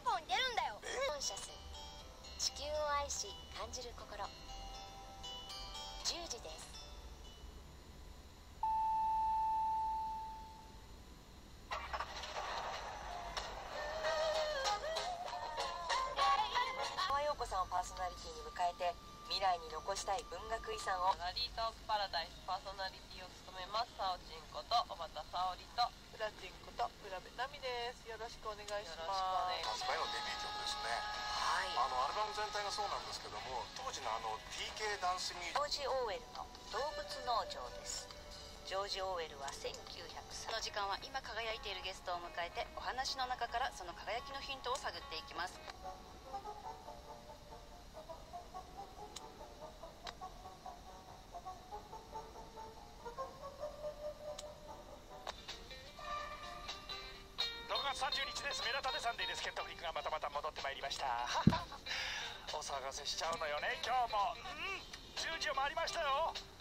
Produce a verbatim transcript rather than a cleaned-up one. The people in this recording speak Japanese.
い方に出るんだよ。 コンシャス、地球を愛し感じる心。じゅうじです。 川陽子さんをパーソナリティに迎えて、未来に残したい文学遺産を。 ラリートークパラダイスパーソナリティを務めますさおちんこと小畑沙織と浦ちんこと浦部奈美です。よろしくお願いします。 発売のデビュー曲ですね。 はい、 あのアルバム全体がそうなんですけども、当時のあの ティーケー ダンスミュージック。 ジョージ・オーウェルの動物農場です。ジョージ・オーウェルはせんきゅうひゃくさん。 この時間は今輝いているゲストを迎えて、お話の中からその輝きのヒントを探っていきます。 ろくがつさんじゅうにちです。メラタデサンデーです。ケントフリックがまたまた戻ってまいりました。お騒がせしちゃうのよね、今日も。うん、じゅうじを回りましたよ。